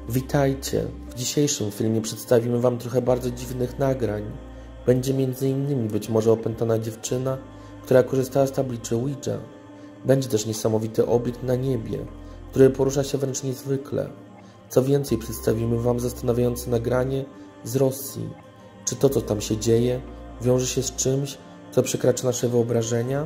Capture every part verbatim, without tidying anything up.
Witajcie! W dzisiejszym filmie przedstawimy Wam trochę bardzo dziwnych nagrań. Będzie między innymi być może opętana dziewczyna, która korzystała z tabliczy Ouija. Będzie też niesamowity obiekt na niebie, który porusza się wręcz niezwykle. Co więcej, przedstawimy Wam zastanawiające nagranie z Rosji. Czy to, co tam się dzieje, wiąże się z czymś, co przekracza nasze wyobrażenia?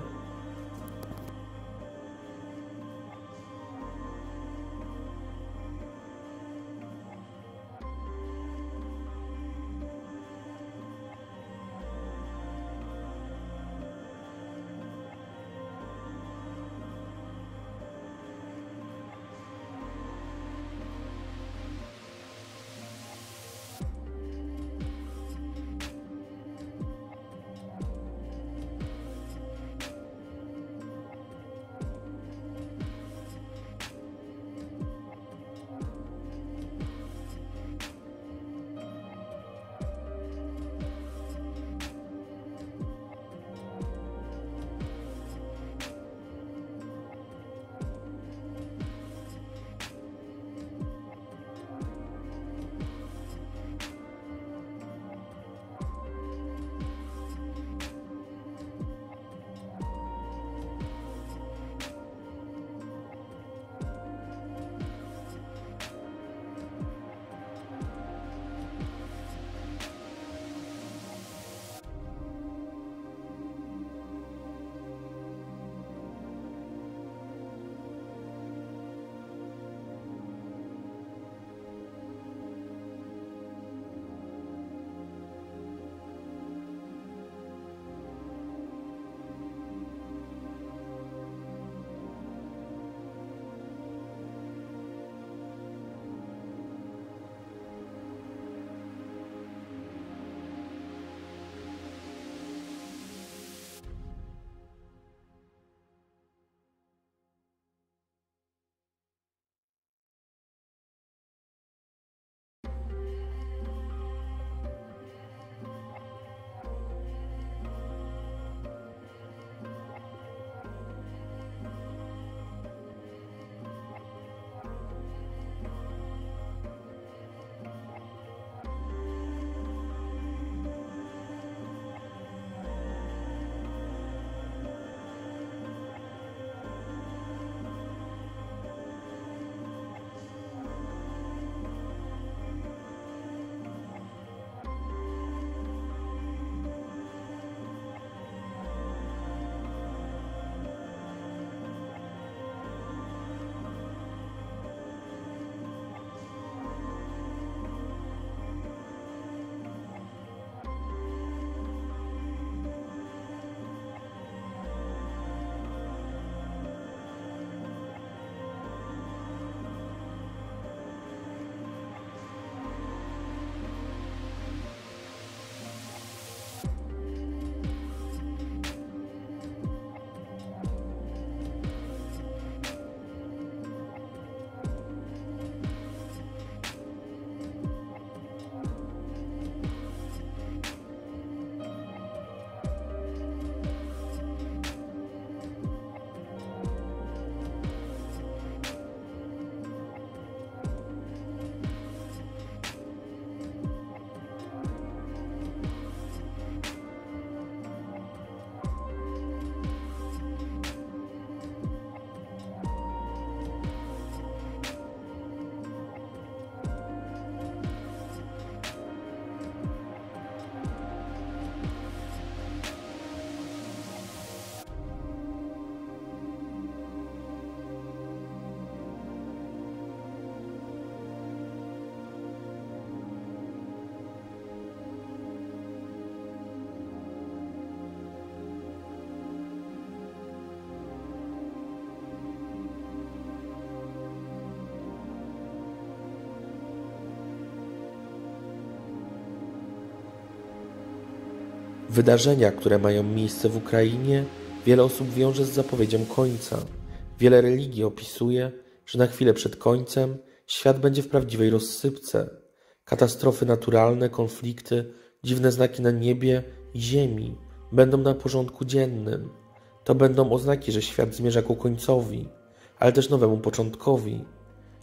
Wydarzenia, które mają miejsce w Ukrainie, wiele osób wiąże z zapowiedzią końca. Wiele religii opisuje, że na chwilę przed końcem świat będzie w prawdziwej rozsypce. Katastrofy naturalne, konflikty, dziwne znaki na niebie i ziemi będą na porządku dziennym. To będą oznaki, że świat zmierza ku końcowi, ale też nowemu początkowi.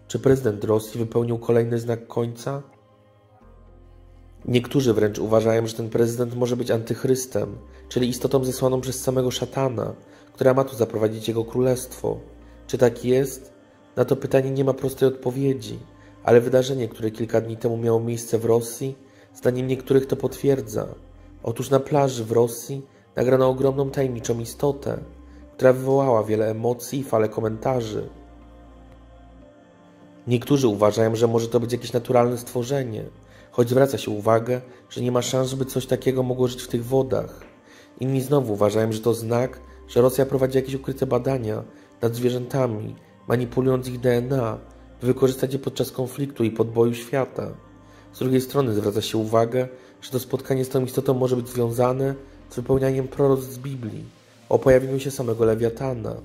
Czy prezydent Rosji wypełnił kolejny znak końca? Niektórzy wręcz uważają, że ten prezydent może być antychrystem, czyli istotą zesłaną przez samego szatana, która ma tu zaprowadzić jego królestwo. Czy tak jest? Na to pytanie nie ma prostej odpowiedzi, ale wydarzenie, które kilka dni temu miało miejsce w Rosji, zdaniem niektórych to potwierdza. Otóż na plaży w Rosji nagrano ogromną tajemniczą istotę, która wywołała wiele emocji i fale komentarzy. Niektórzy uważają, że może to być jakieś naturalne stworzenie, choć zwraca się uwagę, że nie ma szans, żeby coś takiego mogło żyć w tych wodach. Inni znowu uważają, że to znak, że Rosja prowadzi jakieś ukryte badania nad zwierzętami, manipulując ich D N A, by wykorzystać je podczas konfliktu i podboju świata. Z drugiej strony zwraca się uwagę, że to spotkanie z tą istotą może być związane z wypełnianiem proroctw z Biblii o pojawieniu się samego Lewiatana.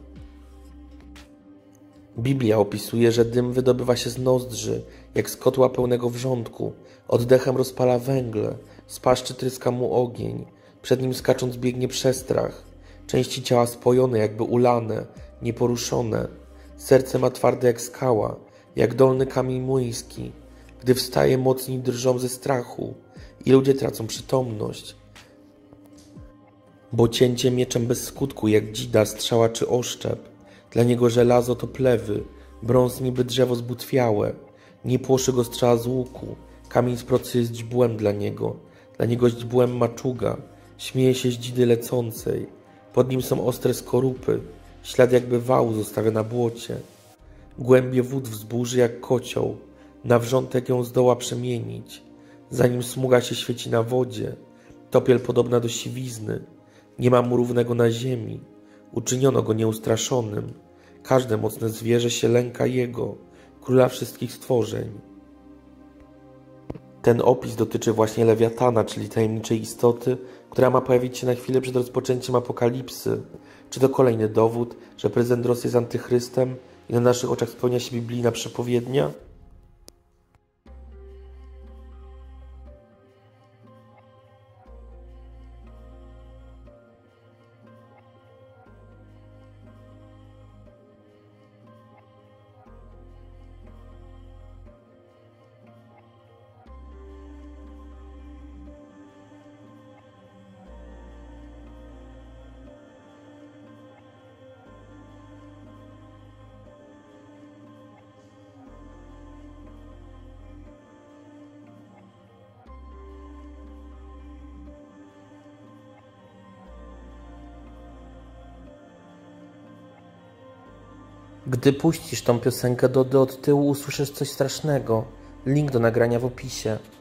Biblia opisuje, że dym wydobywa się z nozdrzy, jak z kotła pełnego wrzątku, oddechem rozpala węgle, z paszczy tryska mu ogień, przed nim skacząc biegnie przestrach, części ciała spojone, jakby ulane, nieporuszone, serce ma twarde jak skała, jak dolny kamień młyński, gdy wstaje mocniej drżą ze strachu i ludzie tracą przytomność. Bo cięcie mieczem bez skutku, jak dzida, strzała czy oszczep, dla niego żelazo to plewy, brąz niby drzewo zbutwiałe, nie płoszy go strzała z łuku, kamień z procy jest źdźbłem dla niego, dla niego źdźbłem maczuga, śmieje się z dzidy lecącej, pod nim są ostre skorupy, ślad jakby wału zostawia na błocie, głębie wód wzburzy jak kocioł, na wrzątek ją zdoła przemienić, zanim smuga się świeci na wodzie, topiel podobna do siwizny, nie ma mu równego na ziemi, uczyniono go nieustraszonym, każde mocne zwierzę się lęka jego, króla wszystkich stworzeń. Ten opis dotyczy właśnie Lewiatana, czyli tajemniczej istoty, która ma pojawić się na chwilę przed rozpoczęciem apokalipsy. Czy to kolejny dowód, że prezydent Rosji jest antychrystem i na naszych oczach spełnia się biblijna przepowiednia? Gdy puścisz tą piosenkę Dody od tyłu, usłyszysz coś strasznego. Link do nagrania w opisie.